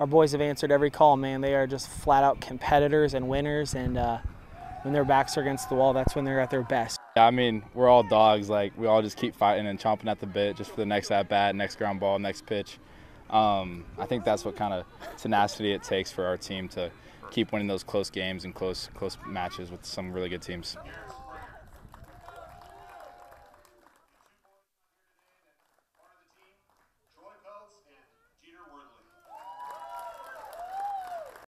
our boys have answered every call, man. They are just flat-out competitors and winners, and when their backs are against the wall, that's when they're at their best. Yeah, I mean, we're all dogs. Like, we all just keep fighting and chomping at the bit just for the next at-bat, next ground ball, next pitch. I think that's what kind of tenacity it takes for our team to keep winning those close games and close matches with some really good teams.